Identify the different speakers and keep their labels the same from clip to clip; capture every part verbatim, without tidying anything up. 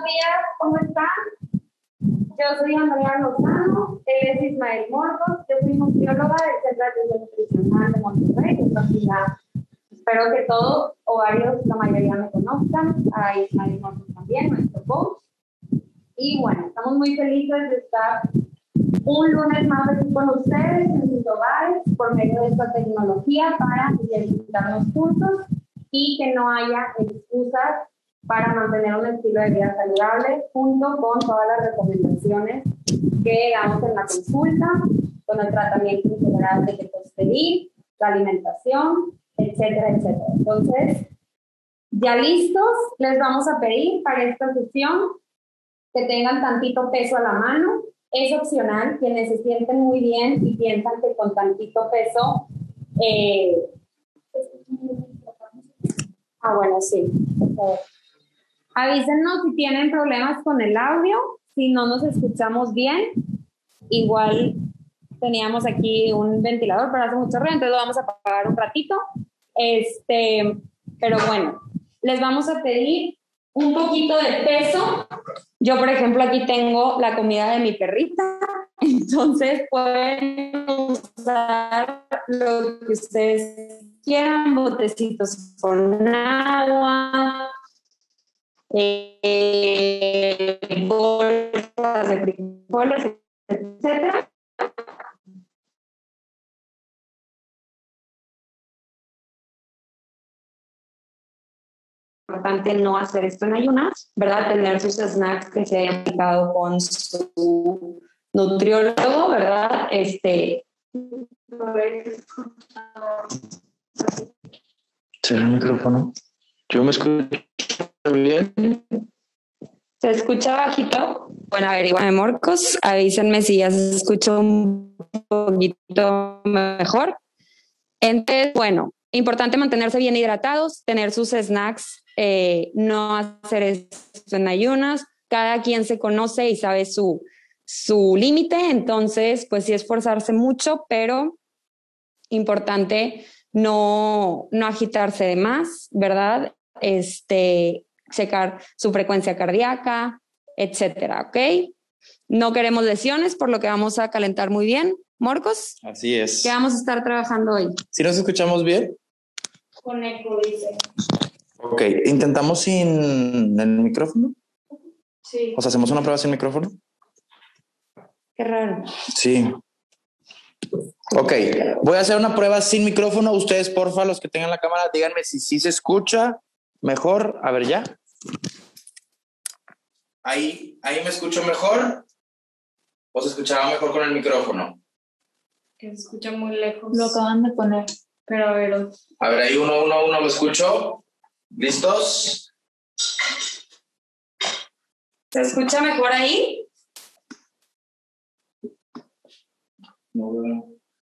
Speaker 1: días, ¿cómo están? Yo soy Andrea Lozano, él es Ismael Morgos, yo soy nutrióloga del Centro de Atención Nutricional de Monterrey, que ya espero que todos o varios, la mayoría me conozcan, a Ismael Morgos también, nuestro coach. Y bueno, estamos muy felices de estar un lunes más aquí con ustedes en sus hogares por medio de esta tecnología para identificarnos juntos y que no haya excusas para mantener un estilo de vida saludable junto con todas las recomendaciones que damos en la consulta, con el tratamiento integral de ketosteril, la alimentación, etcétera, etcétera. Entonces, ya listos, les vamos a pedir para esta sesión que tengan tantito peso a la mano. Es opcional, quienes se sienten muy bien y piensan que con tantito peso... Eh, ah, bueno, sí, por favor. Avísenos si tienen problemas con el audio, si no nos escuchamos bien. Igual teníamos aquí un ventilador, pero hace mucho ruido, entonces lo vamos a apagar un ratito. Este, pero bueno, les vamos a pedir un poquito de peso. Yo, por ejemplo, aquí tengo la comida de mi perrita, entonces pueden usar lo que ustedes quieran, botecitos con agua, eh, bolsas de frijoles, etcétera. Importante no hacer esto en ayunas, ¿verdad? Tener sus snacks que se hayan aplicado con su nutriólogo, ¿verdad? Este.
Speaker 2: ¿Será el micrófono? Yo me escucho bien.
Speaker 1: ¿Se escucha bajito? Bueno, averiguame, Morcos. Avísenme si ya se escucha un poquito mejor. Entonces, bueno, importante mantenerse bien hidratados, tener sus snacks, eh, no hacer esto en ayunas. Cada quien se conoce y sabe su, su límite, entonces, pues sí esforzarse mucho, pero importante no, no agitarse de más, ¿verdad? Este, checar su frecuencia cardíaca, etcétera, ¿ok? No queremos lesiones, por lo que vamos a calentar muy bien. Morcos.
Speaker 2: Así es.
Speaker 1: ¿Qué vamos a estar trabajando hoy?
Speaker 2: ¿Sí nos escuchamos bien?
Speaker 1: Con eco, dice.
Speaker 2: Ok, ¿intentamos sin el micrófono?
Speaker 1: Sí.
Speaker 2: O sea, ¿hacemos una prueba sin micrófono?
Speaker 1: Qué raro.
Speaker 2: Sí. Ok, voy a hacer una prueba sin micrófono. Ustedes, porfa, los que tengan la cámara, díganme si sí se escucha mejor. A ver, ya. Ahí, ahí me escucho mejor. ¿O se escuchaba mejor con el micrófono?
Speaker 1: Que se escucha muy lejos.
Speaker 3: Lo acaban de poner, pero a ver.
Speaker 2: A ver, ahí uno, uno, uno, lo escucho. ¿Listos?
Speaker 1: ¿Se escucha mejor ahí?
Speaker 2: No veo.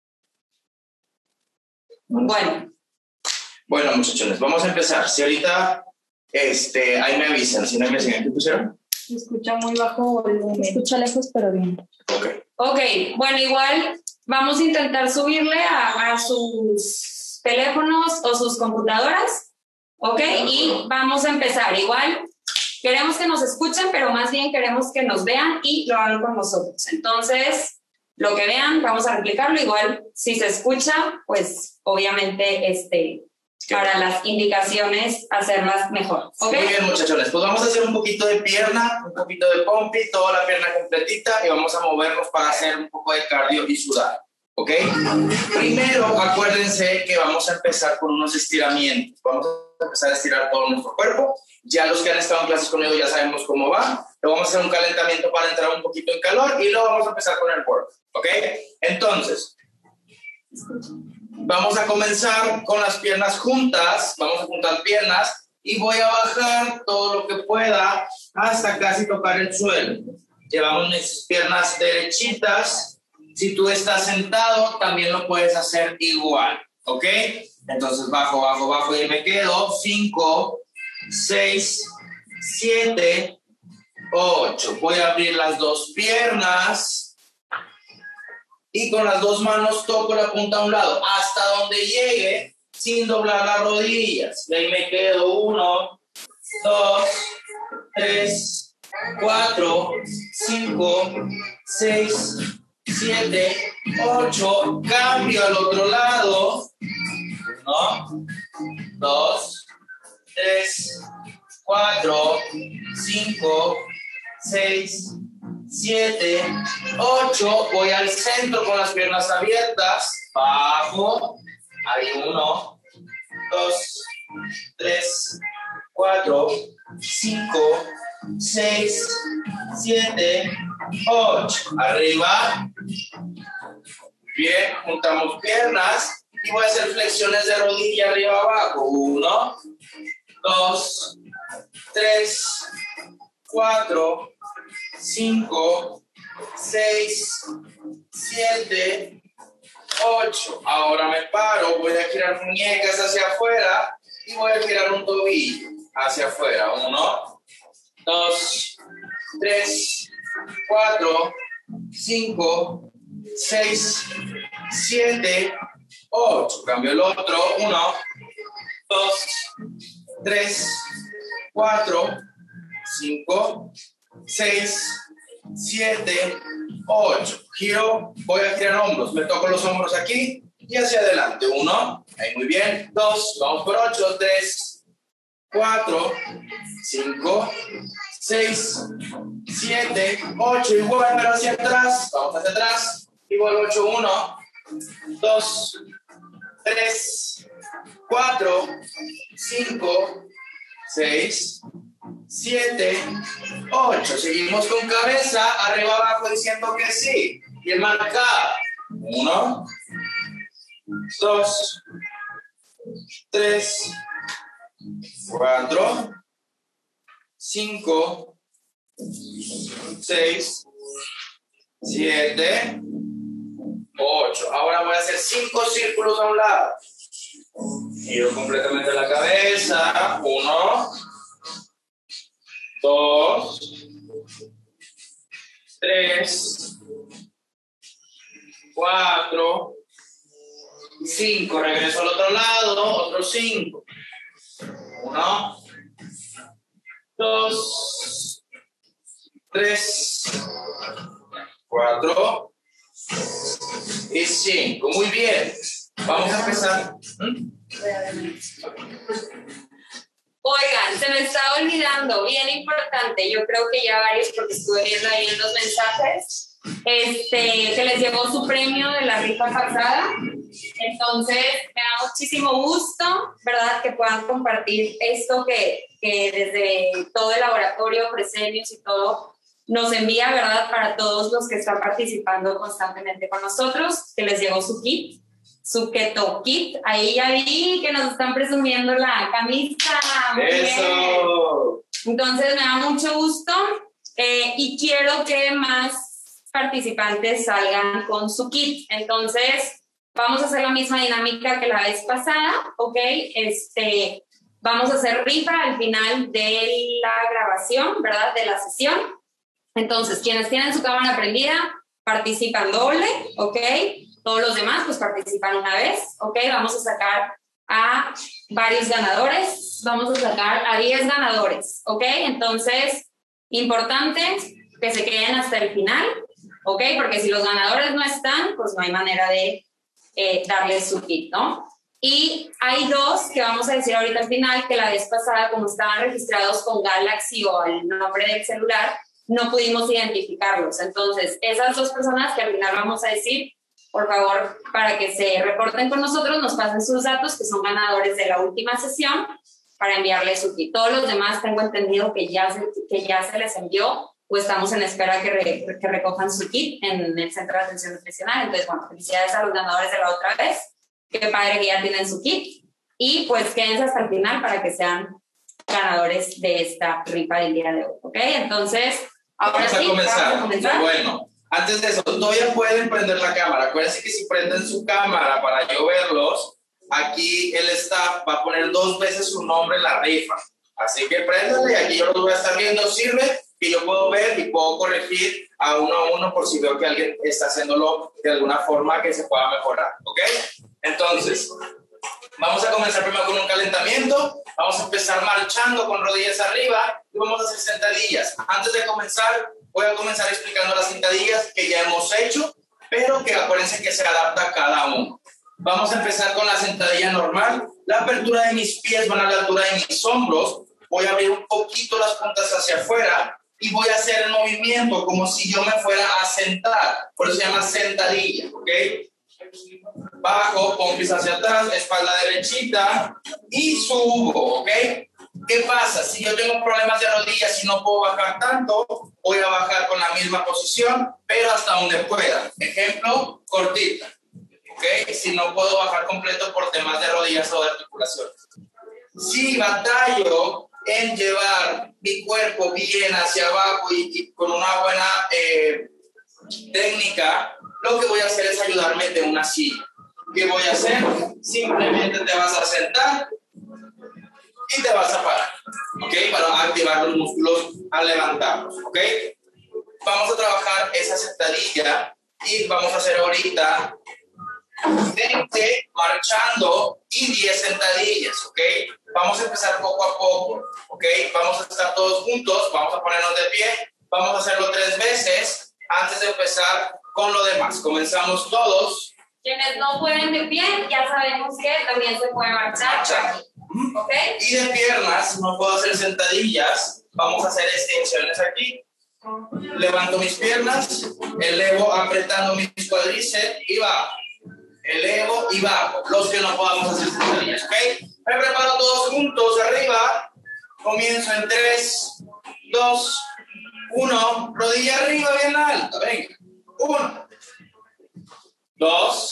Speaker 1: Bueno.
Speaker 2: Bueno, muchachones, vamos a empezar. Si ahorita, este, ahí me avisan. Si no me dicen, ¿qué pusieron?
Speaker 3: Se escucha muy bajo volumen. Se escucha lejos, pero bien.
Speaker 2: Ok.
Speaker 1: Ok, bueno, igual vamos a intentar subirle a, a sus teléfonos o sus computadoras, ok, y vamos a empezar. Igual queremos que nos escuchen, pero más bien queremos que nos vean y lo hagan con nosotros. Entonces, lo que vean, vamos a replicarlo. Igual, si se escucha, pues obviamente, este, para las indicaciones, hacerlas mejor, ¿ok?
Speaker 2: Muy bien, muchachones, pues vamos a hacer un poquito de pierna, un poquito de pompi, toda la pierna completita y vamos a movernos para hacer un poco de cardio y sudar, ¿ok? Primero, acuérdense que vamos a empezar con unos estiramientos. Vamos a empezar a estirar todo nuestro cuerpo. Ya los que han estado en clases conmigo ya sabemos cómo va. Luego vamos a hacer un calentamiento para entrar un poquito en calor y luego vamos a empezar con el work, ¿ok? Entonces, vamos a comenzar con las piernas juntas. Vamos a juntar piernas y voy a bajar todo lo que pueda hasta casi tocar el suelo. Llevamos mis piernas derechitas. Si tú estás sentado, también lo puedes hacer igual, ¿ok? Entonces bajo, bajo, bajo y me quedo. cinco, seis, siete, ocho. Voy a abrir las dos piernas. Y con las dos manos toco la punta a un lado, hasta donde llegue, sin doblar las rodillas. Y ahí me quedo uno, dos, tres, cuatro, cinco, seis, siete, ocho. Cambio al otro lado. uno, dos, tres, cuatro, cinco, seis, siete, ocho. Voy al centro con las piernas abiertas. Bajo. Ahí uno, dos, tres, cuatro, cinco, seis, siete, ocho. Arriba. Bien, juntamos piernas y voy a hacer flexiones de rodilla arriba abajo. Uno, dos, tres, cuatro, cinco, seis, siete, ocho. Ahora me paro, voy a girar muñecas hacia afuera y voy a girar un tobillo hacia afuera. Uno, dos, tres, cuatro, cinco, seis, siete, ocho. Cambio el otro. Uno, dos, tres, cuatro, cinco, seis, siete, ocho. Giro, voy a girar hombros. Me toco los hombros aquí y hacia adelante. Uno, ahí muy bien. Dos, vamos por ocho. Tres, cuatro, cinco, seis, siete, ocho. Igual, pero hacia atrás. Vamos hacia atrás. Igual ocho. Uno, dos, tres, cuatro, cinco, seis, siete, ocho. Seguimos con cabeza, arriba abajo diciendo que sí. Y el marcado. Uno, dos, tres, cuatro, cinco, seis, siete, ocho. Ahora voy a hacer cinco círculos a un lado. Giro completamente la cabeza. Uno, dos, tres, cuatro, cinco. Regreso al otro lado, otros cinco. Uno, dos, tres, cuatro y cinco. Muy bien. Vamos a empezar.
Speaker 1: Oigan, se me está olvidando, bien importante, yo creo que ya varios, porque estuve viendo ahí en los mensajes, este, que les llegó su premio de la rifa pasada. Entonces, me da muchísimo gusto, ¿verdad?, que puedan compartir esto que, que desde todo el laboratorio, Presenius y todo, nos envía, ¿verdad?, para todos los que están participando constantemente con nosotros, que les llegó su kit. Su Keto Kit. Ahí ya vi que nos están presumiendo la camisa. Muy
Speaker 2: ¡Eso!
Speaker 1: bien. Entonces me da mucho gusto eh, y quiero que más participantes salgan con su kit. Entonces vamos a hacer la misma dinámica que la vez pasada, ¿ok? Este, vamos a hacer rifa al final de la grabación, ¿verdad? De la sesión. Entonces, quienes tienen su cámara prendida participan doble, ¿ok? Todos los demás pues participan una vez, ¿ok? Vamos a sacar a varios ganadores, vamos a sacar a diez ganadores, ¿ok? Entonces, importante que se queden hasta el final, ¿ok? Porque si los ganadores no están, pues no hay manera de eh, darles su kit, ¿no? Y hay dos que vamos a decir ahorita al final, que la vez pasada, como estaban registrados con Galaxy o el nombre del celular, no pudimos identificarlos. Entonces, esas dos personas que al final vamos a decir, por favor, para que se reporten con nosotros, nos pasen sus datos, que son ganadores de la última sesión, para enviarles su kit. Todos los demás tengo entendido que ya se, que ya se les envió, o estamos en espera que, re, que recojan su kit en el Centro de Atención Nutricional. Entonces, bueno, felicidades a los ganadores de la otra vez. Qué padre que ya tienen su kit. Y pues quédense hasta el final para que sean ganadores de esta rifa del día de hoy. ¿Ok? Entonces, ahora
Speaker 2: vamos
Speaker 1: sí,
Speaker 2: a comenzar.
Speaker 1: vamos a comenzar.
Speaker 2: Bueno. Antes de eso, todavía pueden prender la cámara. Acuérdense que si prenden su cámara para yo verlos, aquí el staff va a poner dos veces su nombre en la rifa. Así que préndanle y aquí yo los voy a estar viendo. Sirve que yo puedo ver y puedo corregir a uno a uno por si veo que alguien está haciéndolo de alguna forma que se pueda mejorar. ¿Ok? Entonces, Vamos a comenzar primero con un calentamiento. Vamos a empezar marchando con rodillas arriba y vamos a hacer sentadillas. Antes de comenzar, voy a comenzar explicando las sentadillas que ya hemos hecho, pero que acuérdense que se adapta a cada uno. Vamos a empezar con la sentadilla normal. La apertura de mis pies van a la altura de mis hombros. Voy a abrir un poquito las puntas hacia afuera y voy a hacer el movimiento como si yo me fuera a sentar. Por eso se llama sentadilla, ¿ok? Bajo, pompis hacia atrás, espalda derechita y subo, ¿ok? ¿Qué pasa? Si yo tengo problemas de rodillas y no puedo bajar tanto, voy a bajar con la misma posición, pero hasta donde pueda. Ejemplo, cortita, ¿ok? Si no puedo bajar completo por temas de rodillas o de articulaciones. Si batallo en llevar mi cuerpo bien hacia abajo y, y con una buena eh, técnica, lo que voy a hacer es ayudarme de una silla. ¿Qué voy a hacer? Simplemente te vas a sentar y te vas a parar, ¿ok? Para activar los músculos al levantarlos, ¿ok? Vamos a trabajar esa sentadilla y vamos a hacer ahorita veinte marchando y diez sentadillas, ¿ok? Vamos a empezar poco a poco, ¿ok? Vamos a estar todos juntos, vamos a ponernos de pie, vamos a hacerlo tres veces antes de empezar con lo demás. Comenzamos todos.
Speaker 1: Quienes no pueden de pie, ya sabemos que también se puede marchar.
Speaker 2: Marchar.
Speaker 1: ¿Ok?
Speaker 2: Y de piernas, no puedo hacer sentadillas, vamos a hacer extensiones aquí. Levanto mis piernas, elevo apretando mis cuádriceps y bajo. Elevo y bajo. Los que no podamos hacer sentadillas, ¿ok? Me preparo todos juntos arriba. Comienzo en tres, dos, uno. Rodilla arriba bien alta. Venga. uno, dos,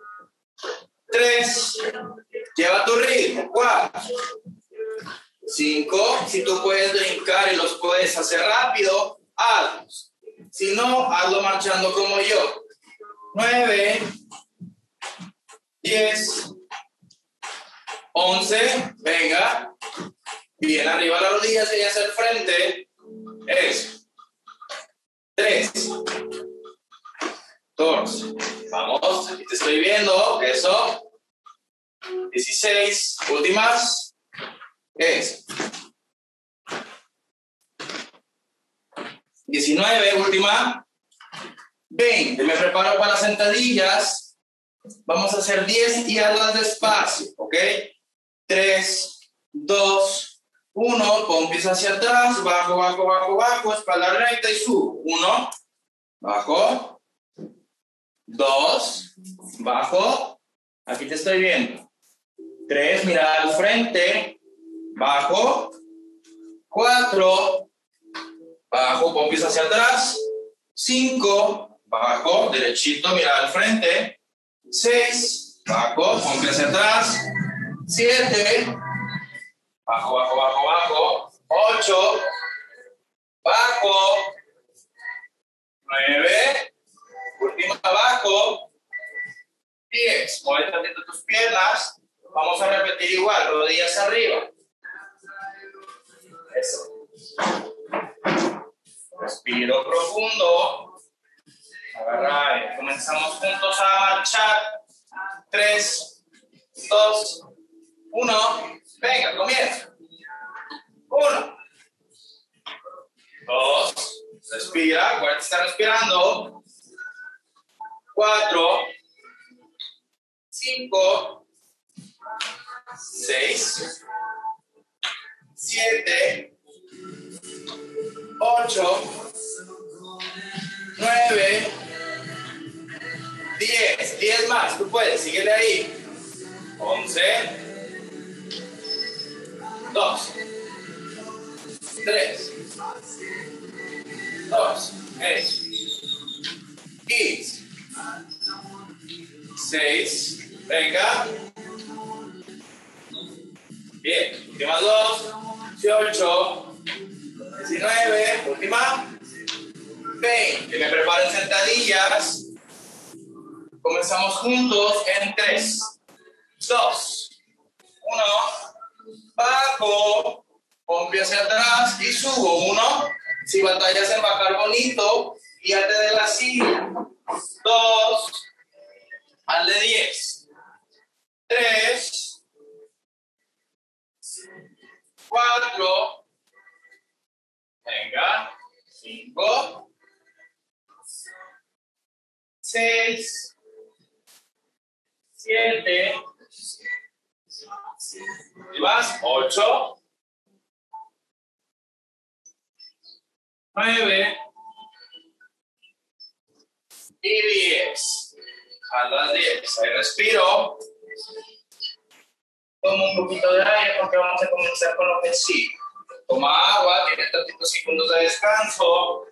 Speaker 2: tres. Lleva tu ritmo. cuatro, cinco. Si tú puedes brincar y los puedes hacer rápido, hazlos. Si no, hazlo marchando como yo. nueve. diez, once, venga, bien arriba la rodilla, sería hacia el frente, eso, tres, dos, vamos, aquí te estoy viendo, eso, dieciséis, últimas, eso, diecinueve, última, veinte, me preparo para las sentadillas. Vamos a hacer diez y hazlas despacio, ¿ok? tres, dos, uno, pompis hacia atrás, bajo, bajo, bajo, bajo, espalda recta y subo. uno, bajo, dos, bajo, aquí te estoy viendo. tres, mirada al frente, bajo, cuatro, bajo, pompis hacia atrás, cinco, bajo, derechito, mirada al frente. seis, bajo, pompis hacia atrás, siete, bajo, bajo, bajo, bajo, ocho, bajo, nueve, última abajo, diez, mueve tantito tus piernas, vamos a repetir igual, rodillas arriba, eso, respiro profundo. Agarrar, comenzamos juntos a marchar. tres, dos, uno. Venga, comienza. uno, dos, respira, acuérdate, está respirando. cuatro, cinco, seis, siete, ocho, nueve, diez, diez más, tú puedes, síguele ahí. once, dos, tres, dos, eso. quince, seis, venga. Bien, últimas dos, dieciocho, diecinueve, última, veinte. Me preparo en sentadillas. Comenzamos juntos en tres, dos, uno, bajo, pompi hacia atrás y subo. uno, si batallas en bajar bonito, guíate de la silla. dos, al de diez. tres, cuatro, venga, cinco, seis, siete, y vas, ocho, nueve y diez. A las diez. Ahí respiro. Toma un poquito de aire porque vamos a comenzar con lo que sí. Toma agua, tiene tantitos segundos de descanso.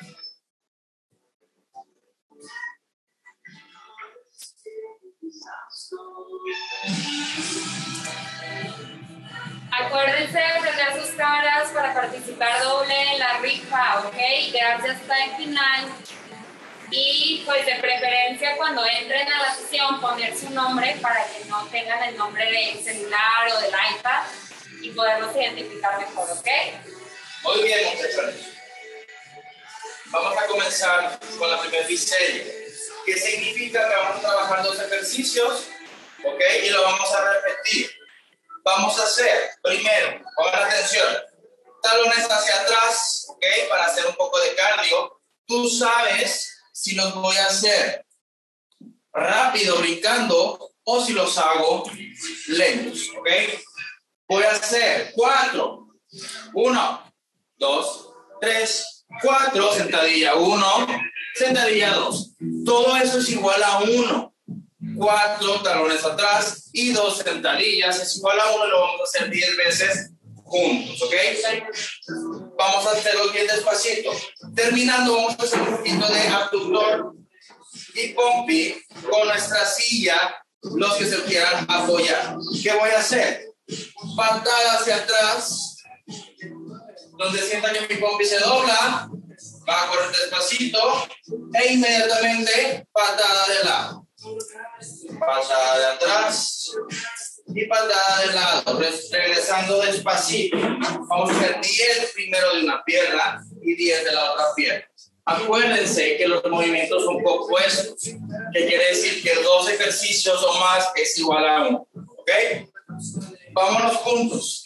Speaker 1: Acuérdense de prender sus caras para participar doble en la rifa, ¿ok? Quedarse hasta el final. Y pues de preferencia cuando entren a la sesión poner su nombre para que no tengan el nombre del celular o del iPad y poderlos identificar mejor, ¿ok?
Speaker 2: Muy bien, muchachos. Vamos a comenzar con la primera serie, que significa que vamos a trabajar dos ejercicios, ¿ok? Y lo vamos a repetir. Vamos a hacer, primero, pongan atención, talones hacia atrás, ¿ok? Para hacer un poco de cardio. Tú sabes si los voy a hacer rápido, brincando, o si los hago lentos, ¿ok? Voy a hacer cuatro, uno, dos, tres, cuatro, sentadilla uno, sentadilla dos. Todo eso es igual a uno. Cuatro talones atrás y dos sentadillas es igual a uno y lo vamos a hacer diez veces juntos, ¿ok? Vamos a hacerlo bien despacito. Terminando, vamos a hacer un poquito de abductor y pompi con nuestra silla, los que se quieran apoyar. ¿Qué voy a hacer? Patada hacia atrás, donde sientan que mi pompi se dobla, va a correr despacito e inmediatamente patada de lado. Patada de atrás y patada de lado, regresando despacito. Vamos a hacer diez primero de una pierna y diez de la otra pierna. Acuérdense que los movimientos son compuestos, que quiere decir que dos ejercicios o más es igual a uno. ¿Ok? Vámonos juntos.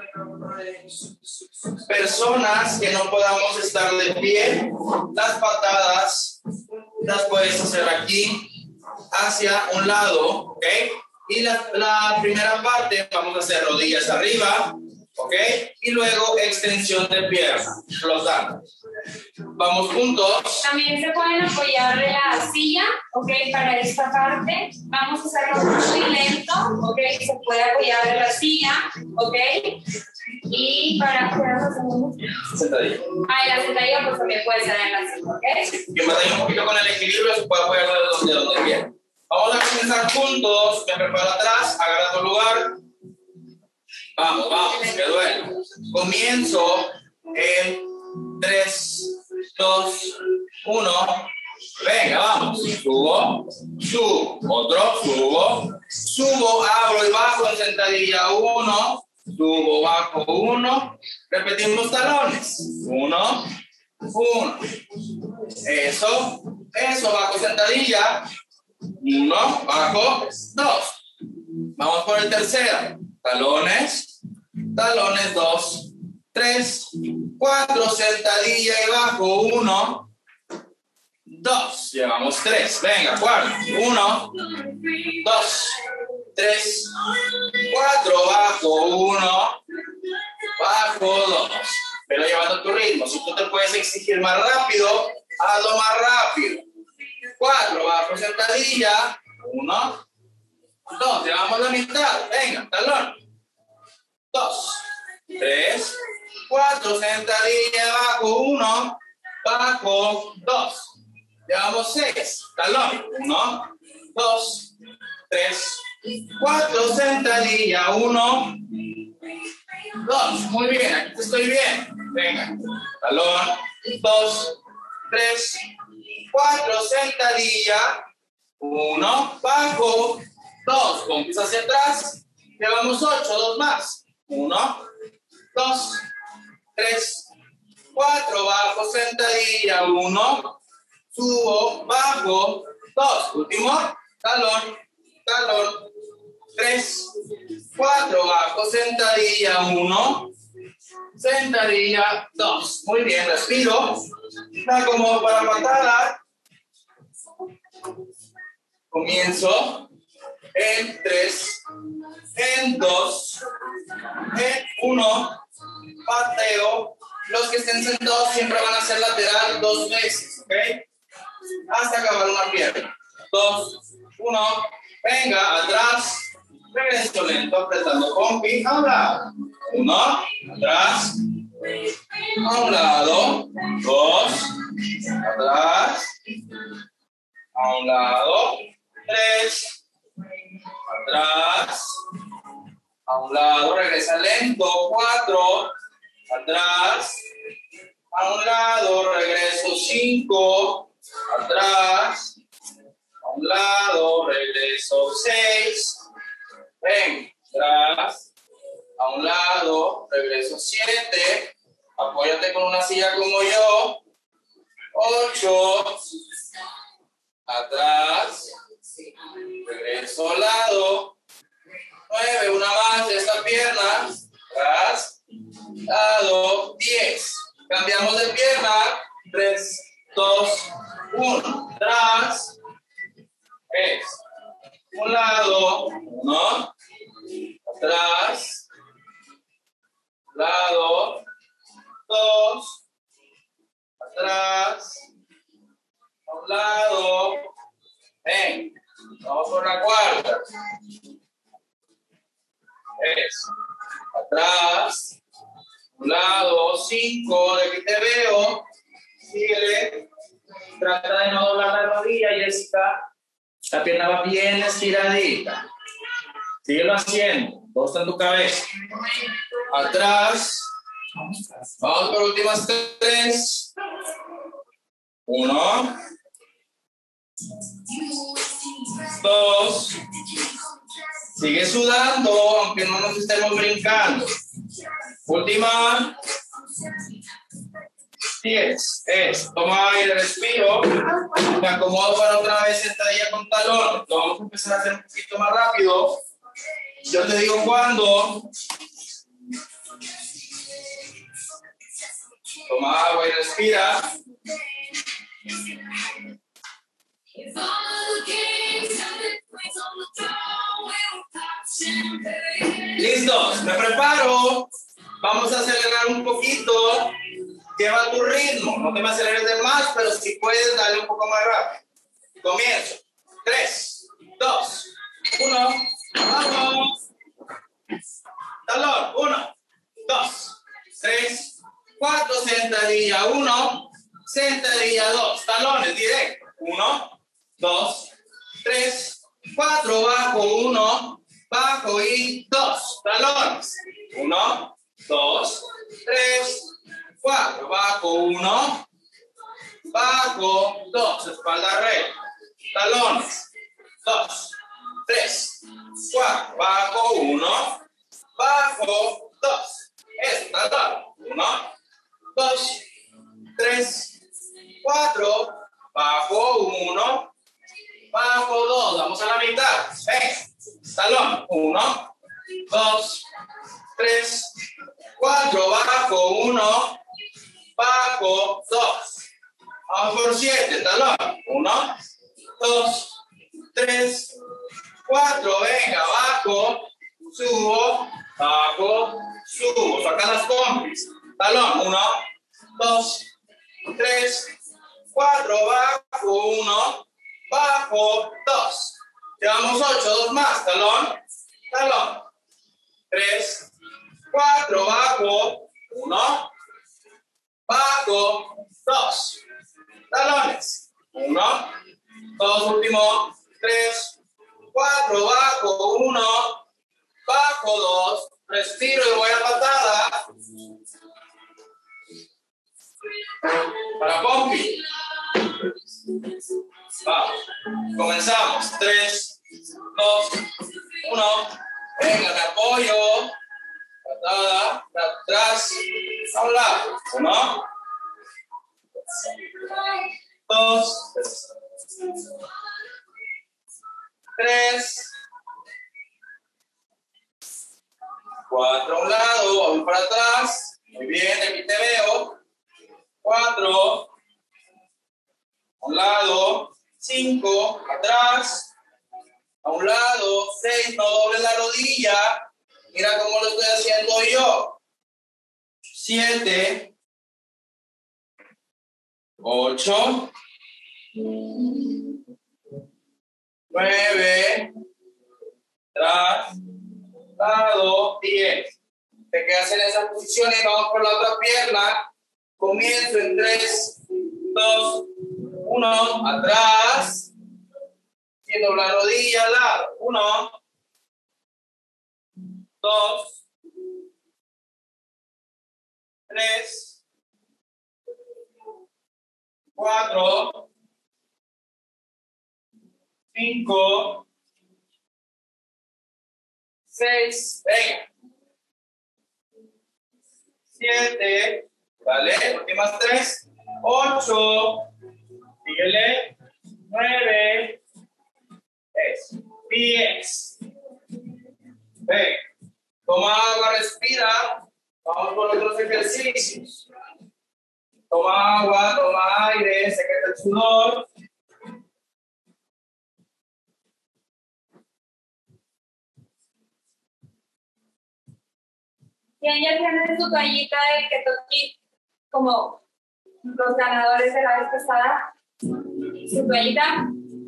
Speaker 2: Personas que no podamos estar de pie, las patadas las puedes hacer aquí hacia un lado, ¿ok? Y la, la primera parte vamos a hacer rodillas arriba, ¿ok? Y luego extensión de pierna, flotando. Vamos juntos.
Speaker 1: También se pueden apoyar de la silla, ¿ok? Para esta parte. Vamos a hacerlo muy lento, ¿ok? Se puede apoyar de la silla, ¿ok? Y para
Speaker 2: sentadilla.
Speaker 1: Ah, y la sentadilla pues también puede ser en la silla, ¿ok?
Speaker 2: Que batalla un poquito con el equilibrio, se puede apoyar de donde, donde quiera. Vamos a comenzar juntos. Me preparo atrás, agarra tu lugar. Vamos, vamos, que duele. Comienzo en tres, dos, uno. Venga, vamos. Subo, subo, otro, subo, subo, abro y bajo en sentadilla uno, subo, bajo uno. Repetimos talones. Uno, uno. Eso, eso, bajo sentadilla. Uno, bajo, dos. Vamos por el tercero. Talones, talones, dos, tres, cuatro, sentadilla y bajo, uno, dos. Llevamos tres. Venga, cuatro. Uno, dos, tres, cuatro, bajo, uno, bajo, dos. Pero llevando tu ritmo. Si tú te puedes exigir más rápido, hazlo más rápido. Cuatro, bajo sentadilla. Uno, dos. Llevamos la mitad. Venga, talón. Dos, tres, cuatro, sentadilla, bajo, uno, bajo, dos. Llevamos seis. Talón. Uno, dos, tres, cuatro, sentadilla, uno, dos. Muy bien, aquí estoy bien. Venga. Talón. Dos, tres, cuatro, sentadilla, uno, bajo, dos. Compis hacia atrás. Llevamos ocho, dos más. Uno, dos, tres, cuatro, bajo, sentadilla, uno, subo, bajo, dos. Último, talón, talón, tres, cuatro, bajo, sentadilla, uno, sentadilla, dos. Muy bien, respiro. Me acomodo para patada. Comienzo en tres, en dos, en uno, pateo. Los que estén sentados siempre van a hacer lateral dos veces, ¿ok? Hasta acabar una pierna. Dos, uno, venga, atrás, regreso lento, apretando compi, a un lado. Uno, atrás, a un lado, dos, atrás, a un lado, tres, atrás, a un lado, regresa lento, cuatro, atrás, a un lado, regreso, cinco, atrás, a un lado, regreso, seis, ven, atrás, a un lado, regreso, siete, apóyate con una silla como yo, ocho, atrás, regreso al lado, nueve, una más de esta pierna, atrás, lado, diez, cambiamos de pierna, tres, dos, uno, atrás, es, un lado, uno, atrás, lado, dos, atrás, a un lado, ven, vamos por la cuarta, es, atrás, un lado, cinco, de aquí te veo, síguele, trata de no doblar la rodilla, Jessica, la pierna va bien estiradita, síguelo haciendo, todo está en tu cabeza, atrás, vamos por últimas tres, uno, dos, sigue sudando, aunque no nos estemos brincando, última, diez, es, toma aire, respiro, me acomodo para otra vez sentadilla con talón, lo vamos a empezar a hacer un poquito más rápido, yo te digo cuándo, toma agua y respira, listos, me preparo, vamos a acelerar un poquito, lleva tu ritmo, no te me aceleres de más, pero si puedes darle un poco más rápido, comienzo, tres, dos, uno, vamos, talón, uno, dos, tres, cuatro, sentadilla, uno, sentadilla, dos, talones, directo, uno, dos, tres, cuatro, bajo, uno, bajo y dos, talones, uno, dos, tres, cuatro, bajo, uno, bajo, dos, espalda recta, talones, dos, tres, cuatro, bajo, uno, bajo, dos, es talón, uno, dos, tres, cuatro, bajo, uno, bajo, dos, vamos a la mitad, ven, talón, uno, dos, tres, cuatro, bajo, uno, bajo, dos, vamos por siete, talón, uno, dos, tres, cuatro, venga, bajo, subo, bajo, subo, saca las compis, talón, uno, dos, tres, cuatro, bajo, uno, bajo, dos, llevamos ocho, dos más, talón, talón, tres, cuatro, bajo, uno, bajo, dos, talones, uno, dos, último, tres, cuatro, bajo, uno, bajo, dos, respiro y voy a patada, para pompi, vamos, comenzamos, tres, dos, uno, venga, me apoyo, patada, atrás, a un lado, uno, dos, tres, un lado, voy para atrás. Muy bien, aquí te veo. Cuatro. A un lado. Cinco. Atrás. A un lado. Seis. No dobles la rodilla. Mira cómo lo estoy haciendo yo. Siete. Ocho. Nueve. Atrás. Lado. Diez. Te quedas en esa posición y vamos por la otra pierna. Comienzo en tres, dos, uno. Atrás. Haciendo la rodilla al lado. uno, dos, tres, cuatro, cinco, seis, venga. siete, vale, últimas tres, ocho, síguele, nueve, diez. Ven, toma agua, respira, vamos con otros ejercicios. Toma agua, toma aire, sécate el sudor.
Speaker 1: ¿Quién ya tiene su toallita de Keto Kit como los ganadores de la vez pasada? ¿Su toallita?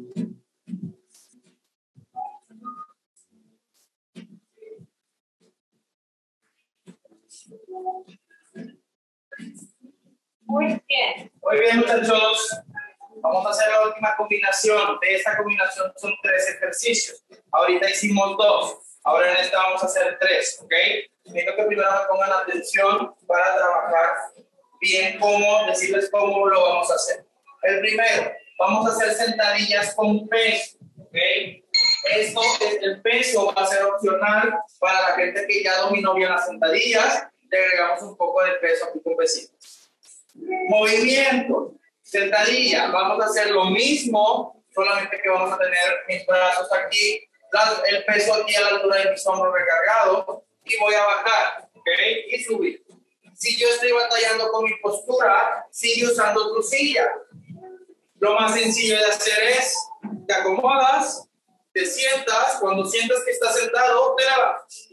Speaker 1: Muy bien.
Speaker 2: Muy bien, muchachos. Vamos a hacer la última combinación. De esta combinación son tres ejercicios. Ahorita hicimos dos. Ahora en esta vamos a hacer tres, ¿ok? Necesito que primero me pongan atención para trabajar bien cómo, decirles cómo lo vamos a hacer. El primero, vamos a hacer sentadillas con peso, ¿ok? Esto, el peso va a ser opcional para la gente que ya dominó bien las sentadillas. Le agregamos un poco de peso aquí con pesitos. Movimiento, sentadilla, vamos a hacer lo mismo, solamente que vamos a tener mis brazos aquí, el peso aquí a la altura de mis hombros recargado y voy a bajar, ¿ok? Y subir. Si yo estoy batallando con mi postura, sigue usando tu silla. Lo más sencillo de hacer es, te acomodas, te sientas, cuando sientas que estás sentado, te levantas.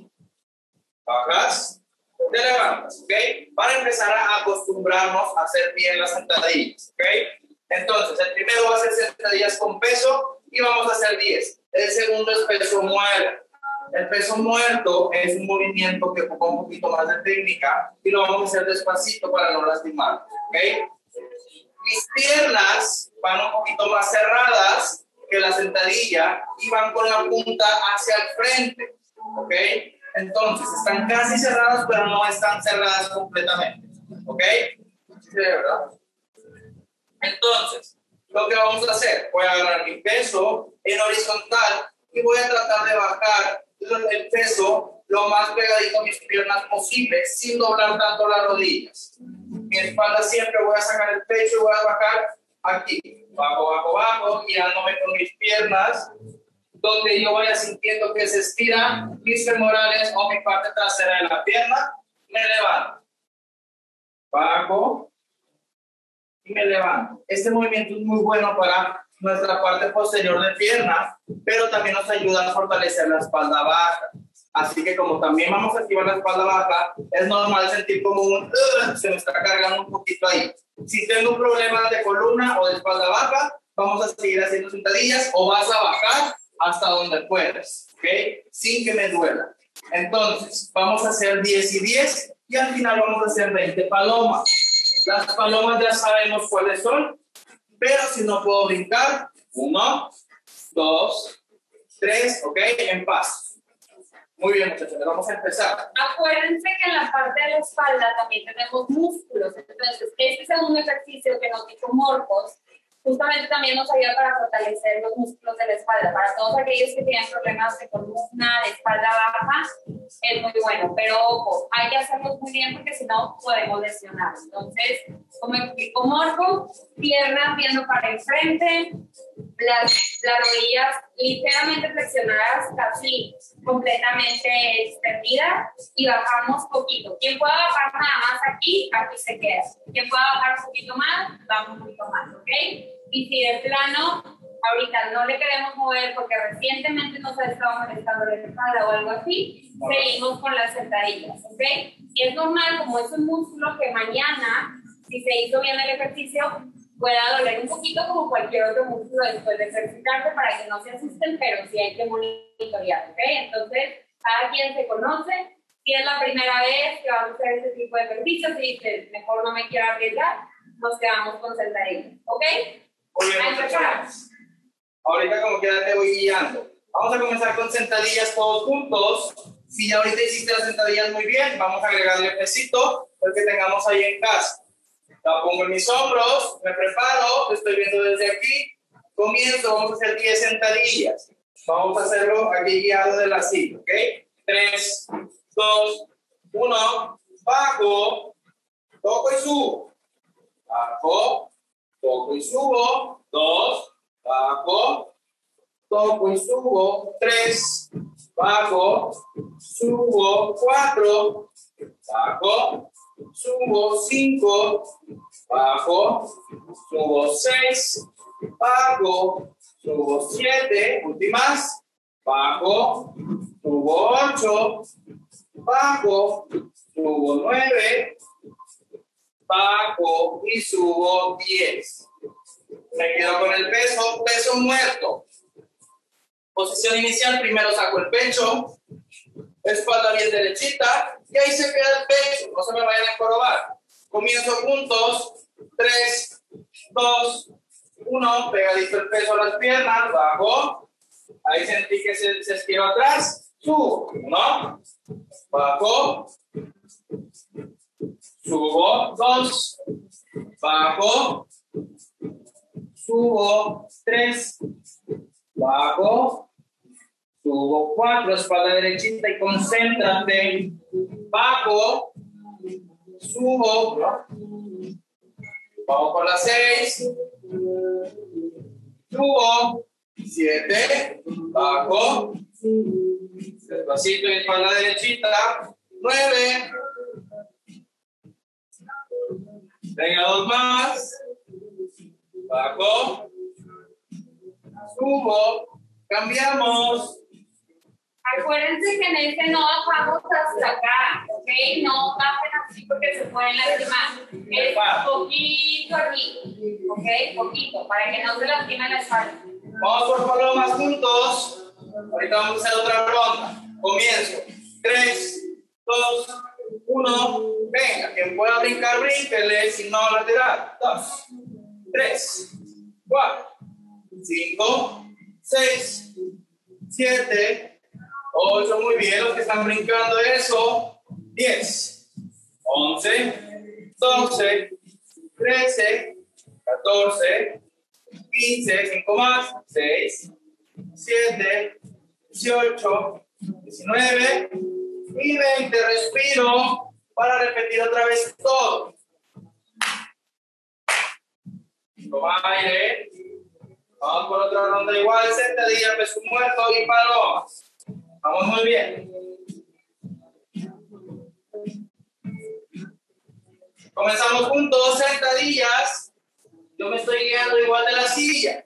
Speaker 2: Bajas, te levantas, ¿ok? Para empezar a acostumbrarnos a hacer bien las sentadillas, ¿ok? Entonces, el primero va a ser sentadillas con peso y vamos a hacer diez. El segundo es peso muerto. El peso muerto es un movimiento que ocupa un poquito más de técnica y lo vamos a hacer despacito para no lastimar, ¿ok? Mis piernas van un poquito más cerradas que la sentadilla y van con la punta hacia el frente, ¿ok? Entonces, están casi cerradas, pero no están cerradas completamente, ¿ok? Sí, ¿verdad? Entonces, lo que vamos a hacer, voy a agarrar mi peso en horizontal y voy a tratar de bajar el peso lo más pegadito a mis piernas posible, sin doblar tanto las rodillas. Mi espalda siempre voy a sacar el pecho y voy a bajar aquí, bajo, bajo, bajo, girándome con mis piernas, donde yo vaya sintiendo que se estiran mis femorales o mi parte trasera de la pierna, me levanto, bajo y me levanto. Este movimiento es muy bueno para nuestra parte posterior de pierna, pero también nos ayuda a fortalecer la espalda baja. Así que como también vamos a activar la espalda baja, es normal sentir como un uh, se me está cargando un poquito ahí. Si tengo problemas de columna o de espalda baja, vamos a seguir haciendo sentadillas o vas a bajar hasta donde puedas, ¿ok? Sin que me duela. Entonces, vamos a hacer diez y diez y al final vamos a hacer veinte palomas. Las palomas ya sabemos cuáles son, pero si no puedo brincar, uno, dos, tres, ¿ok? En paz. Muy bien, muchachos, vamos a empezar.
Speaker 1: Acuérdense que en la parte de la espalda también tenemos músculos. Entonces, este segundo ejercicio que nos dijo Morcos Justamente también nos ayuda para fortalecer los músculos de la espalda. Para todos aquellos que tienen problemas de columna, de espalda baja, es muy bueno. Pero ojo, hay que hacerlo muy bien porque si no podemos lesionar. Entonces, como explicó Morgo, piernas viendo para el frente, las, las rodillas ligeramente flexionadas, casi completamente extendidas, y bajamos poquito. Quien pueda bajar nada más aquí, aquí se queda. Quien pueda bajar un poquito más, vamos un poquito más, ¿ok? Y si de plano, ahorita no le queremos mover porque recientemente nos ha estado molestando la espalda o algo así, seguimos con las sentadillas, ¿ok? Y es normal, como es un músculo que mañana, si se hizo bien el ejercicio, pueda doler un poquito como cualquier otro músculo después de ejercitarse, para que no se asusten, pero sí hay que monitorear, ¿ok? Entonces, cada quien se conoce. Si es la primera vez que vamos a hacer este tipo de ejercicios y dices, mejor no me quiero arriesgar, nos quedamos con sentadillas, ¿ok?
Speaker 2: Muy bien, muchachos. Ahorita como quiera te voy guiando. Vamos a comenzar con sentadillas todos juntos. Si ya ahorita hiciste las sentadillas muy bien, vamos a agregarle pesito, el que tengamos ahí en casa. La pongo en mis hombros, me preparo, te estoy viendo desde aquí. Comienzo, vamos a hacer diez sentadillas. Vamos a hacerlo aquí guiado de la silla, ¿ok? tres, dos, uno, bajo, toco y subo. Bajo, toco y subo. dos, bajo, toco y subo. tres, bajo, subo. cuatro, bajo, subo. cinco, bajo, subo. seis, bajo, subo. siete, últimas, bajo, subo. ocho, bajo, subo. nueve, bajo y subo. diez. Me quedo con el peso, peso muerto. Posición inicial, primero saco el pecho, espalda bien derechita, y ahí se queda el pecho, no se me vayan a encorvar. Comienzo juntos, tres, dos, uno, pegadito el peso a las piernas, bajo, ahí sentí que se, se estiró atrás, subo, uno, bajo, subo, dos, bajo, subo, tres, bajo, subo, cuatro, espalda derechita y concéntrate, bajo, subo, vamos por las seis, subo, siete, bajo, despacito y espalda derechita, nueve, venga dos más, bajo, subo, cambiamos.
Speaker 1: Acuérdense que en este no bajamos hasta acá, ¿ok? No bajen así porque se pueden lastimar. Es poquito aquí, ¿ok? Poquito, para que no se lastime la espalda.
Speaker 2: Vamos por palomas juntos. Ahorita vamos a hacer otra ronda. Comienzo. tres, dos, uno. Venga, quien pueda brincar, brínquele. Si no, lateral. dos, tres, cuatro, cinco, seis, siete, ocho. Muy bien, los que están brincando eso. diez, once, doce, trece, catorce, quince, cinco más, seis, siete, dieciocho, diecinueve y veinte. Respiro para repetir otra vez todo. Toma aire. Vamos por otra ronda igual, sentadilla, peso muerto y palomas. Vamos muy bien. Comenzamos juntos, sentadillas. Yo me estoy guiando igual de la silla.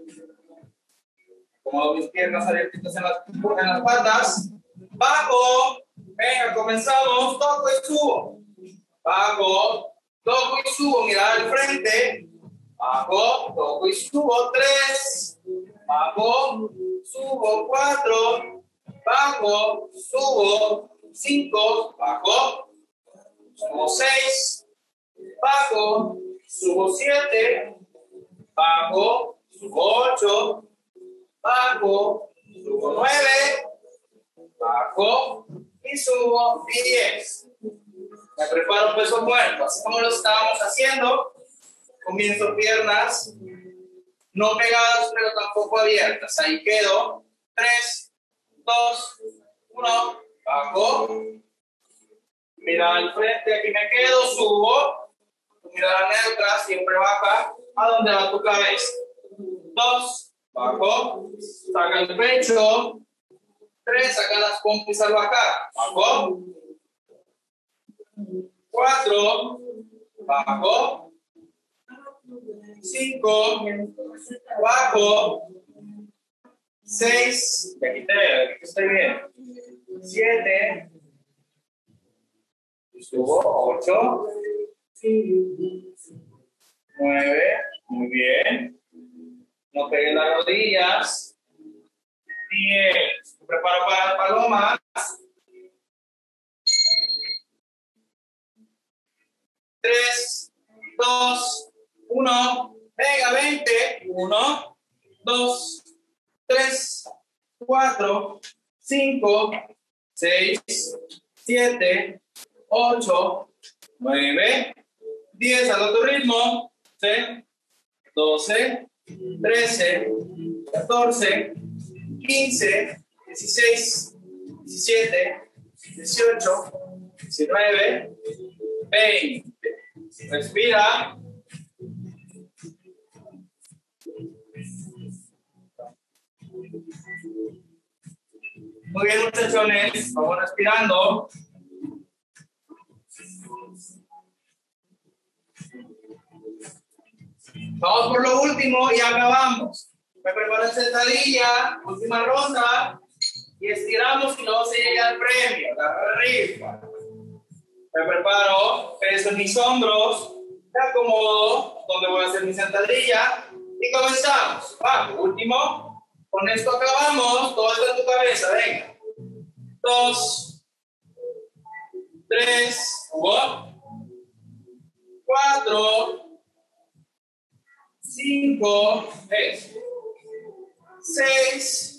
Speaker 2: Como mis piernas abiertas en las, en las patas. Bajo. Venga, comenzamos. Toco y subo. Bajo. Toco y subo. Mirada al frente. Bajo. Toco y subo. Tres. Bajo. Subo. Cuatro. Bajo. Subo. Cinco. Bajo. Subo. Seis. Bajo. Subo. Siete. Bajo. Subo. Ocho. Bajo, subo nueve, bajo y subo diez. Me preparo peso muerto, así como lo estábamos haciendo. Comienzo piernas No pegadas, pero tampoco abiertas. Ahí quedo. tres, dos, uno. Bajo. Mirada al frente, aquí me quedo, subo. Tu mirada neutra siempre baja a donde va tu cabeza. Dos, bajo. Saca el pecho. Tres, saca las pompis al bajar. Bajo. Cuatro, bajo. Cinco, bajo. Seis, y aquí te veo, aquí estoy bien. Siete, subo. Ocho, nueve, muy bien. No peguen las rodillas. Diez, me preparo para las palomas. Tres, dos, uno, venga, veinte, uno, dos, tres, cuatro, cinco, seis, siete, ocho, nueve, diez, a tu ritmo, doce, trece, catorce, quince, dieciséis, diecisiete, dieciocho, diecinueve, veinte. Respira. Muy bien, muchachones. Vamos respirando. Vamos por lo último y acabamos. Me preparo en sentadilla, última ronda. Y estiramos y luego se llega al premio, la rifa. Me preparo, peso en mis hombros, me acomodo donde voy a hacer mi sentadilla y comenzamos. Vamos, último. Con esto acabamos. Todo está en tu cabeza, venga. Dos, tres, cuatro, cinco, seis,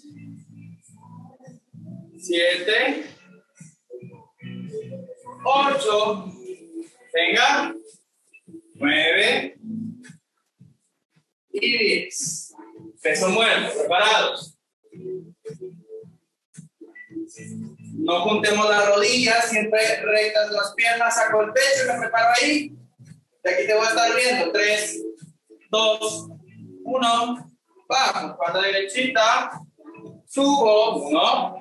Speaker 2: siete, ocho, venga, nueve y diez. Peso muerto, preparados. No juntemos las rodillas, siempre rectas las piernas, saco el pecho y me preparo ahí. De aquí te voy a estar viendo. tres, dos, uno, bajo, espalda derechita, subo, uno,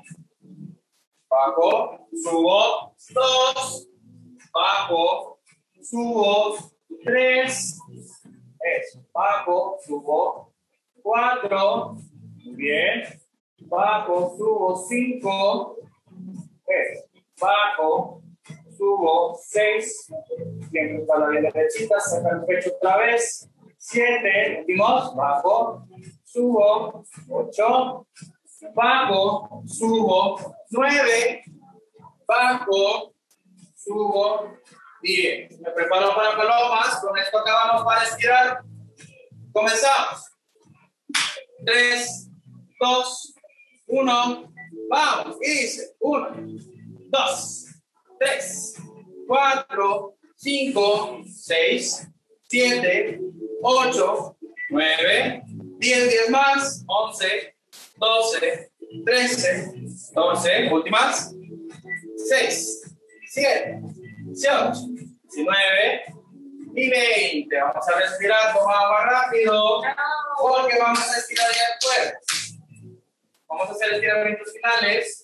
Speaker 2: bajo, subo, dos, bajo, subo, tres, eso, bajo, subo, cuatro, muy bien, bajo, subo, cinco, eso, bajo, subo, seis, siempre está la bien derechita, saca el pecho otra vez, siete, últimos, bajo, subo, ocho, bajo, subo, nueve, bajo, subo, diez. Me preparo para palomas, con esto acabamos para estirar. Comenzamos. tres, dos, uno, vamos, y dice, uno, dos, tres, cuatro, cinco, seis, siete, ocho, nueve, diez, diez más, once, doce, trece, catorce, últimas, seis, siete, dieciocho, diecinueve y veinte. Vamos a respirar, toma más rápido, porque vamos a estirar ya el cuerpo. Vamos a hacer estiramientos finales.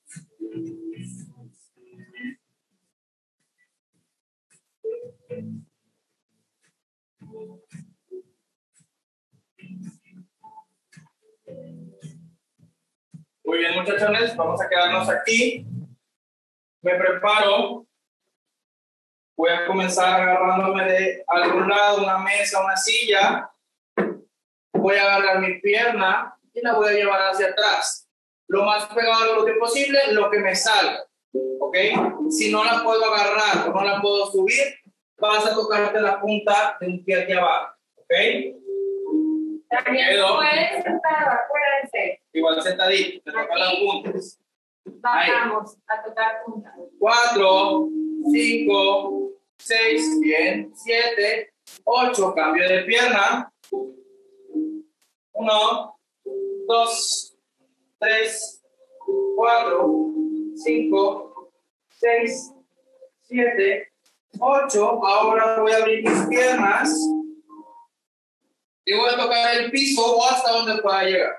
Speaker 2: Muy bien, muchachones, vamos a quedarnos aquí. Me preparo. Voy a comenzar agarrándome de algún lado, una mesa, una silla. Voy a agarrar mi pierna y la voy a llevar hacia atrás. Lo más pegado lo que posible, lo que me salga. ¿Ok? Si no la puedo agarrar o no la puedo subir, vas a tocarte la punta de un pie aquí abajo. ¿Ok?
Speaker 1: También puedes sentar, acuérdense.
Speaker 2: Igual sentadito, te tocan las puntas.
Speaker 1: Bajamos a tocar puntas.
Speaker 2: Cuatro, cinco, seis, bien, siete, ocho, cambio de pierna. Uno, dos, tres, cuatro, cinco, seis, siete, ocho. Ahora voy a abrir mis piernas y voy a tocar el piso o hasta donde pueda llegar.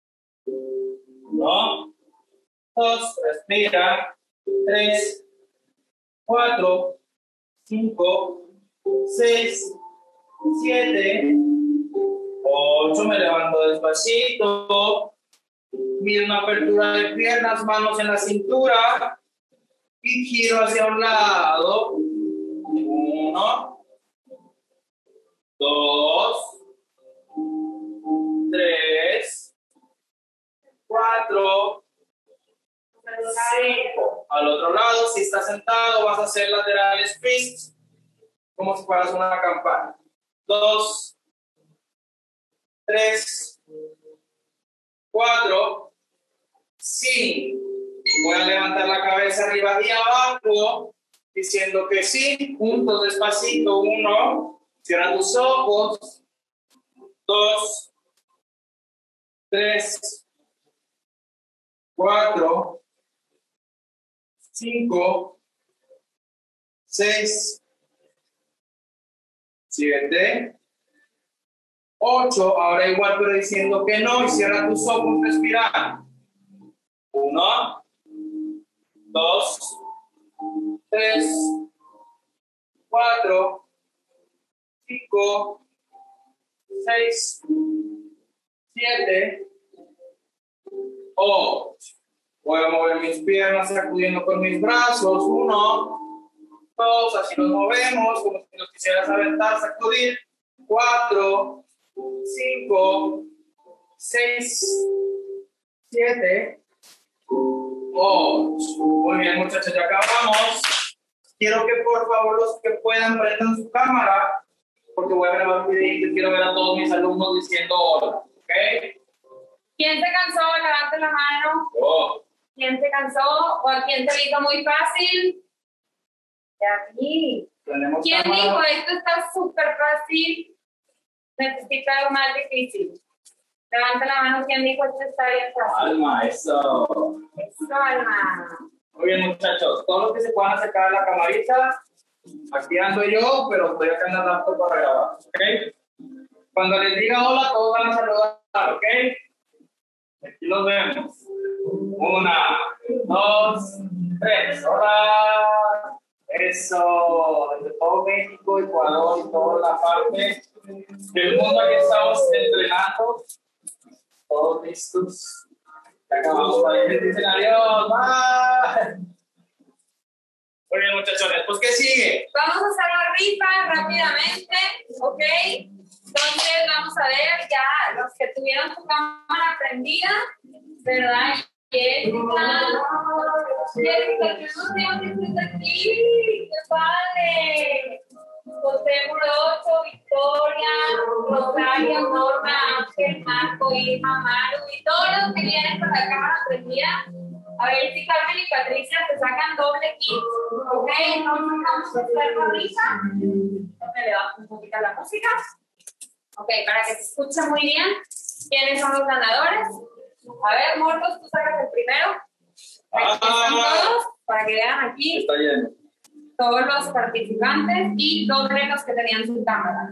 Speaker 2: Uno, dos, respira. Tres, cuatro, cinco, seis, siete, ocho. Me levanto despacito. Mido una apertura de piernas, manos en la cintura y giro hacia un lado. Uno, dos, tres, cuatro, cinco. Al otro lado, si estás sentado, vas a hacer laterales twists como si fueras una campana. Dos, tres, cuatro, cinco. Voy a levantar la cabeza arriba y abajo, diciendo que sí. Juntos, despacito. Uno, cierra tus ojos. Dos, tres, cuatro, cinco, seis, siete, ocho. Ahora igual, pero diciendo que no. Y cierra tus ojos, respira. Uno, dos, tres, cuatro, cinco, seis, siete, ocho. Voy a mover mis piernas sacudiendo con mis brazos. Uno, dos, así nos movemos, como si nos quisieras aventar, sacudir. Cuatro, cinco, seis, siete, ocho. Muy bien, muchachos, ya acabamos. Quiero que por favor los que puedan prendan su cámara, porque voy a grabar un video y quiero ver a todos mis alumnos diciendo hola. ¿Ok?
Speaker 1: ¿Quién se cansó? Levante la mano.
Speaker 2: Oh.
Speaker 1: ¿Quién se cansó o a quién se le hizo muy fácil? De aquí.
Speaker 2: Tenemos
Speaker 1: ¿Quién
Speaker 2: cámara.
Speaker 1: dijo esto está súper fácil? Necesita algo más difícil. Levanta la mano. ¿Quién dijo esto está bien fácil?
Speaker 2: Alma, eso.
Speaker 1: Eso, Alma.
Speaker 2: Muy bien, muchachos. Todos los que se puedan acercar a la camarita. Aquí ando yo, pero estoy acá en la laptop para grabar. ¿Ok? Cuando les diga hola, todos van a saludar. ¿Ok? Aquí los vemos. Una, dos, tres. Hola. Eso. Desde todo México, Ecuador y toda la parte del mundo aquí estamos entrenando. Todos listos. Ya acabamos. Para que dicen adiós. Bye. Muy bien, muchachones. Pues, ¿qué sigue?
Speaker 1: Vamos a hacer la rifa rápidamente, ¿ok? Entonces vamos a ver ya los que tuvieron su cámara prendida, ¿verdad? Jessica, Jessica, que no tengo que estar aquí, ¡qué padre! José Morocho, Victoria, Rosario, Norma, Ángel, Marco, Irma, Maru y todos los que vienen con la cámara prendida. A ver si Carmen y Patricia se sacan doble kit, ¿ok? Entonces vamos a hacer la rifa. Me le bajo un poquito la música. Ok, para que se escuche muy bien quiénes son los ganadores. A ver, Mortos, tú sacas el primero. Aquí están todos, para que vean aquí.
Speaker 2: Está lleno.
Speaker 1: Todos los participantes y todos los que tenían su cámara.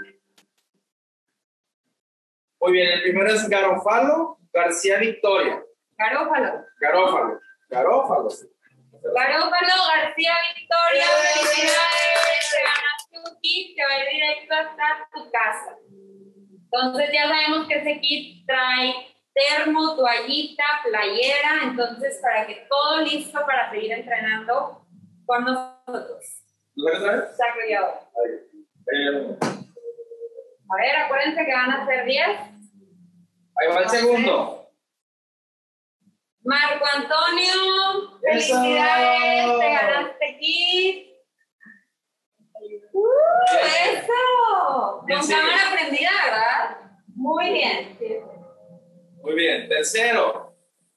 Speaker 2: Muy bien, el primero es Garofalo García Victoria.
Speaker 1: Garófalo.
Speaker 2: Garófalo. Garófalo.
Speaker 1: Garófalo García Victoria, felicidades. Te ganaste un kit que va a ir directo hasta tu casa. Entonces ya sabemos que ese kit trae termo, toallita, playera, entonces para que todo listo para seguir entrenando con nosotros.
Speaker 2: ¿Lo que traes?
Speaker 1: Saco yo ahora.
Speaker 2: Eh,
Speaker 1: A ver, acuérdense que van a ser diez.
Speaker 2: Ahí va el segundo.
Speaker 1: Marco Antonio,
Speaker 2: ¡Eso!
Speaker 1: felicidades, te ganaste kit. ¡Uh, eso!
Speaker 2: Bien,
Speaker 1: Con
Speaker 2: sigue.
Speaker 1: cámara prendida, ¿verdad? Muy bien.
Speaker 2: Muy bien. Tercero.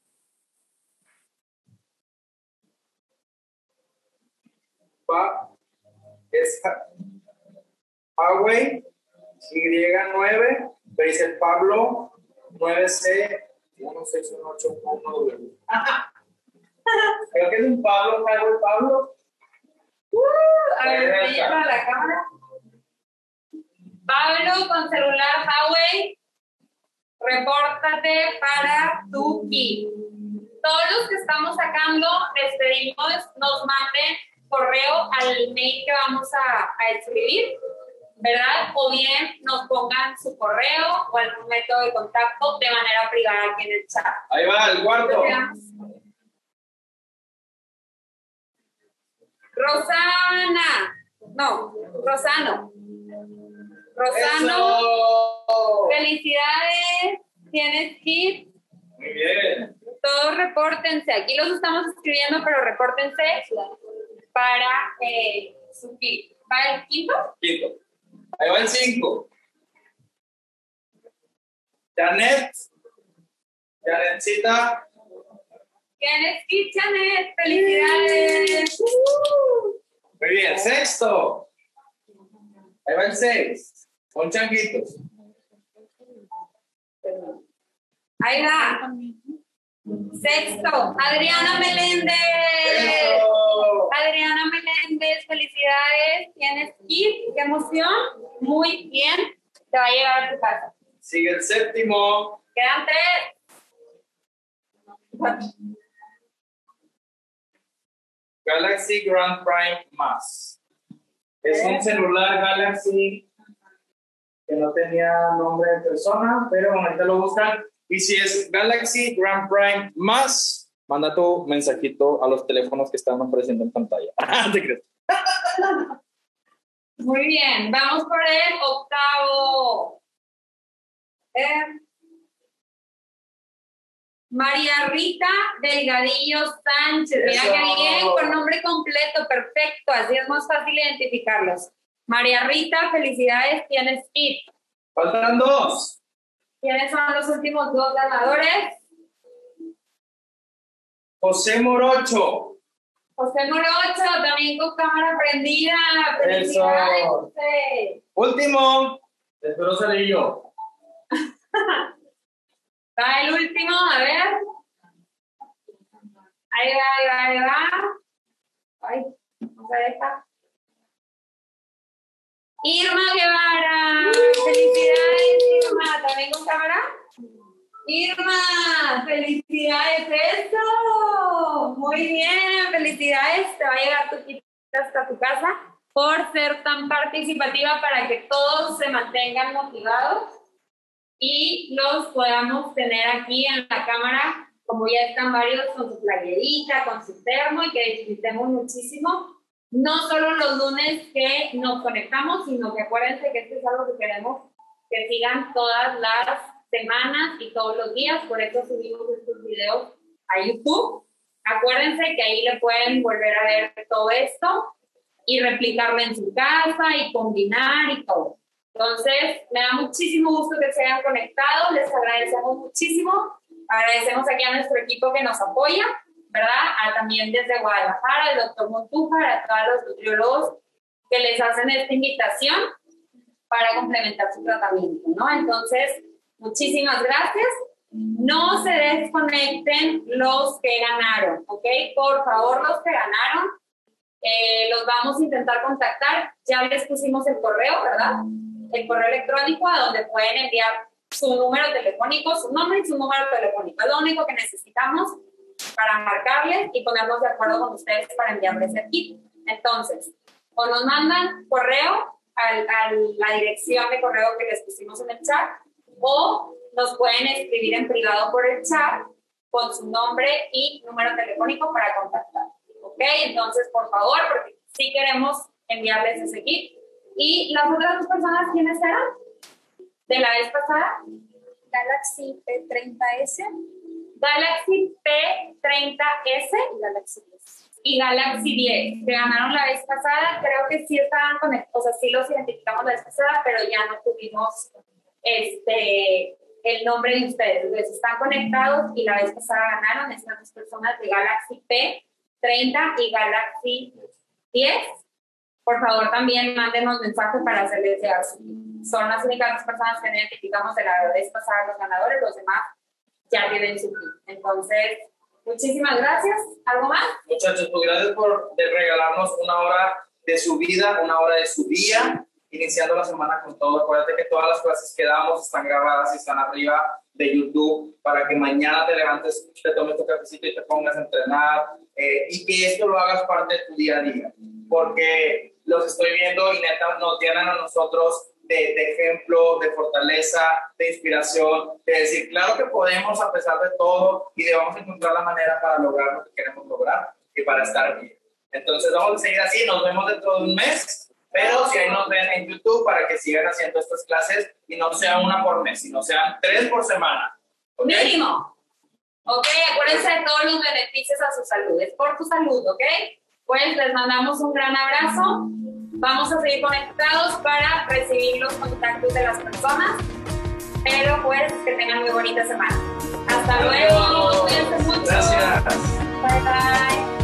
Speaker 2: Pa, es Huawei Y nueve, pero dice Pablo nueve C uno seis uno ocho uno W. Creo que es un Pablo, Pablo, Pablo.
Speaker 1: Uh, a ver, me lleva a la cámara. Pablo, con celular Huawei, repórtate para tu kit. Todos los que estamos sacando, les pedimos nos manden correo al mail que vamos a, a escribir, ¿verdad? O bien nos pongan su correo o algún método de contacto de manera privada aquí en el chat.
Speaker 2: Ahí va, el cuarto.
Speaker 1: Rosana, no, Rosano. Rosano,
Speaker 2: ¡eso!
Speaker 1: Felicidades, tienes kit.
Speaker 2: Muy bien.
Speaker 1: Todos repórtense, aquí los estamos escribiendo, pero repórtense para eh, su kit. ¿Va el quinto?
Speaker 2: Quinto. Ahí va el cinco. Janet. Janetcita.
Speaker 1: Tienes kit, Janet, felicidades.
Speaker 2: Muy bien, sexto. Ahí va el seis. Con changuitos.
Speaker 1: Ahí va. Sexto, Adriana Meléndez.
Speaker 2: ¡Eso!
Speaker 1: Adriana Meléndez, felicidades. Tienes kit, qué emoción. Muy bien, te va a llegar a tu casa.
Speaker 2: Sigue el séptimo.
Speaker 1: Quedan tres.
Speaker 2: Galaxy Grand Prime Más. Es un celular Galaxy que no tenía nombre de persona, pero ahorita lo buscan. Y si es Galaxy Grand Prime Más, manda tu mensajito a los teléfonos que están apareciendo en pantalla. ¿Te crees?
Speaker 1: Muy bien, vamos por el octavo. Eh, María Rita Delgadillo Sánchez. Mira
Speaker 2: Eso.
Speaker 1: que bien, con nombre completo, perfecto. Así es más fácil identificarlos. María Rita, felicidades, tienes kit.
Speaker 2: Faltan dos.
Speaker 1: ¿Quiénes son los últimos dos ganadores?
Speaker 2: José Morocho.
Speaker 1: José Morocho, también con cámara prendida. Felicidades,
Speaker 2: Eso.
Speaker 1: José.
Speaker 2: Último. Espero salir yo.
Speaker 1: Va el último, a ver. Ahí va, ahí va, ahí va. Ay, no se deja. Irma Guevara. Felicidades, Irma. ¿También con cámara? Irma, felicidades. Eso. Muy bien, felicidades. Te va a llegar tu kit hasta tu casa por ser tan participativa para que todos se mantengan motivados y los podamos tener aquí en la cámara, como ya están varios con su playerita, con su termo, y que disfrutemos muchísimo, no solo los lunes que nos conectamos, sino que acuérdense que esto es algo que queremos que sigan todas las semanas y todos los días, por eso subimos estos videos a YouTube. Acuérdense que ahí le pueden volver a ver todo esto y replicarlo en su casa y combinar y todo. Entonces, me da muchísimo gusto que se hayan conectado, les agradecemos muchísimo, agradecemos aquí a nuestro equipo que nos apoya, ¿verdad? A, también desde Guadalajara, el doctor Montújar, a todos los nutriólogos que les hacen esta invitación para complementar su tratamiento, ¿no? Entonces, muchísimas gracias. No se desconecten los que ganaron, ¿ok? Por favor, los que ganaron, eh, los vamos a intentar contactar. Ya les pusimos el correo, ¿verdad? El correo electrónico a donde pueden enviar su número telefónico, su nombre y su número telefónico. Es lo único que necesitamos para marcarles y ponernos de acuerdo con ustedes para enviarles el kit. Entonces, o nos mandan correo a la dirección de correo que les pusimos en el chat, o nos pueden escribir en privado por el chat con su nombre y número telefónico para contactar. ¿Ok? Entonces, por favor, porque sí queremos enviarles ese kit. ¿Y las otras dos personas quiénes eran? ¿De la vez pasada?
Speaker 3: Galaxy P treinta S.
Speaker 1: Galaxy P treinta S
Speaker 3: Y Galaxy diez.
Speaker 1: y Galaxy diez, que ganaron la vez pasada. Creo que sí estaban conectados, o sea, sí los identificamos la vez pasada, pero ya no tuvimos este, el nombre de ustedes. Entonces, están conectados y la vez pasada ganaron estas dos personas de Galaxy P treinta y Galaxy diez. por favor también mándenos mensajes para hacerles llegar su kit. Son las únicas personas que no identificamos de la vez pasada los ganadores, los demás ya tienen su kit. Entonces, muchísimas gracias. ¿Algo más?
Speaker 2: Muchachos, pues gracias por de regalarnos una hora de su vida, una hora de su día, iniciando la semana con todo. Acuérdate que todas las clases que damos están grabadas y están arriba de YouTube para que mañana te levantes, te tomes tu cafecito y te pongas a entrenar eh, y que esto lo hagas parte de tu día a día, porque los estoy viendo y neta nos tienen a nosotros de, de ejemplo, de fortaleza, de inspiración, de decir, claro que podemos a pesar de todo y debemos encontrar la manera para lograr lo que queremos lograr y para estar bien. Entonces vamos a seguir así, nos vemos dentro de un mes. Pero si ahí nos ven en YouTube para que sigan haciendo estas clases y no sea una por mes, sino sean tres por semana.
Speaker 1: ¿Okay? Mínimo. Ok, acuérdense de todos los beneficios a su salud. Es por tu salud, ¿ok? Pues les mandamos un gran abrazo. Vamos a seguir conectados para recibir los contactos de las personas. Pero pues que tengan muy bonita semana. Hasta luego. Cuídense mucho.
Speaker 2: Gracias.
Speaker 1: Bye bye.